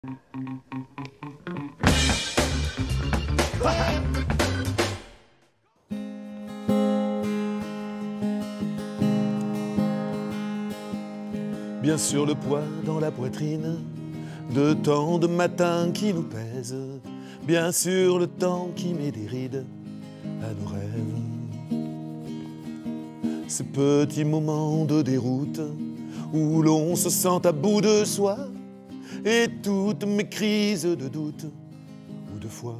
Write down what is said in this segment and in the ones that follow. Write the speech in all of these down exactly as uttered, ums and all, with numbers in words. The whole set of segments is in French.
Bien sûr le poids dans la poitrine de tant de matins qui nous pèsent, bien sûr le temps qui met des rides à nos rêves. Ces petits moments de déroute où l'on se sent à bout de soi, et toutes mes crises de doute ou de foi.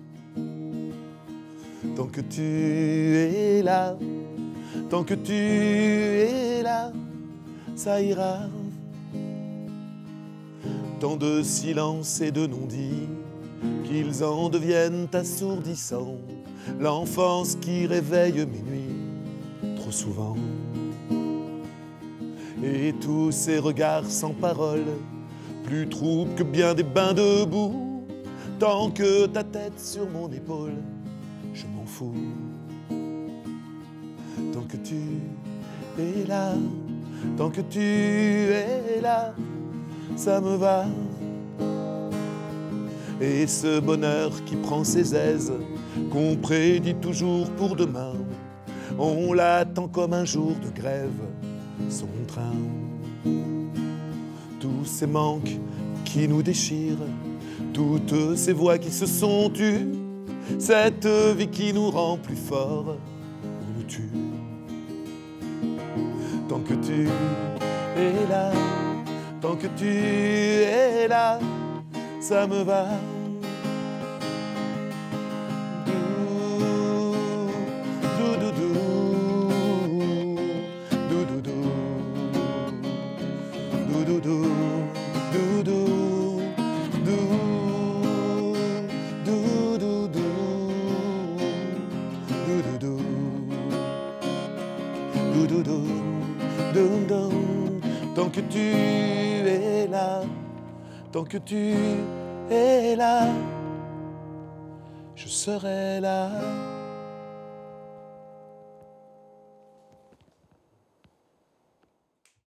Tant que tu es là, tant que tu es là, ça ira. Tant de silence et de non-dits qu'ils en deviennent assourdissants. L'enfance qui réveille mes nuits trop souvent. Et tous ces regards sans parole, plus troubles que bien des bains de boue. Tant que ta tête sur mon épaule, je m'en fous. Tant que tu es là, tant que tu es là, ça me va. Et ce bonheur qui prend ses aises, qu'on prédit toujours pour demain, on l'attend comme un jour de grève, son train. Tous ces manques qui nous déchirent, toutes ces voix qui se sont tues, cette vie qui nous rend plus forts ou nous tue. Tant que tu es là, tant que tu es là, ça me va. Dou, dou, dou, dou, dou, dou, dou, dou, dou, dou, dou, dou. Tant que tu es là, tant que tu es là, je serai là.